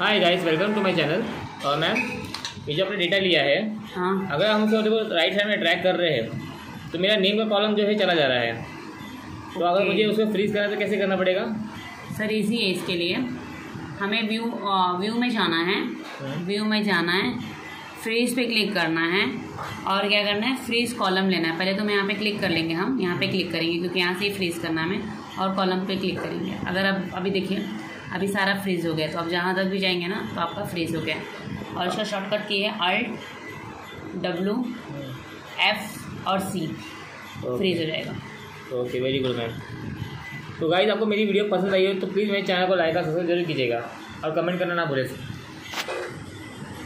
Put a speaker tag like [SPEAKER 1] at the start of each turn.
[SPEAKER 1] Hi guys, welcome to my channel. और ma'am, ये जो आपने डेटा लिया है,
[SPEAKER 2] हाँ,
[SPEAKER 1] अगर हम उसको देखो राइट साइड में ट्रैक कर रहे हैं तो मेरा नेम का कॉलम जो है चला जा रहा है। तो अगर मुझे उसको फ्रीज करना है तो कैसे करना पड़ेगा?
[SPEAKER 2] सर इजी है। इसके लिए हमें व्यू में जाना है। व्यू में जाना है, फ्रीज पे क्लिक करना है और क्या करना है, फ्रीज कॉलम लेना है। पहले तो मैं यहाँ पे क्लिक कर लेंगे, हम यहाँ पे क्लिक करेंगे क्योंकि यहाँ से ही फ्रीज करना है हमें, और कॉलम पे क्लिक करेंगे। अगर अब अभी देखिए, अभी सारा फ्रीज हो गया। तो अब जहाँ तक भी जाएंगे ना तो आपका फ्रीज हो गया। और इसका शॉर्टकट की है Alt+W+F और C, फ्रीज हो जाएगा।
[SPEAKER 1] Okay, very good ma'am. तो गाइस, आपको मेरी वीडियो पसंद आई हो तो प्लीज़ मेरे चैनल को लाइक और सब्सक्राइब जरूर कीजिएगा और कमेंट करना ना भूलें।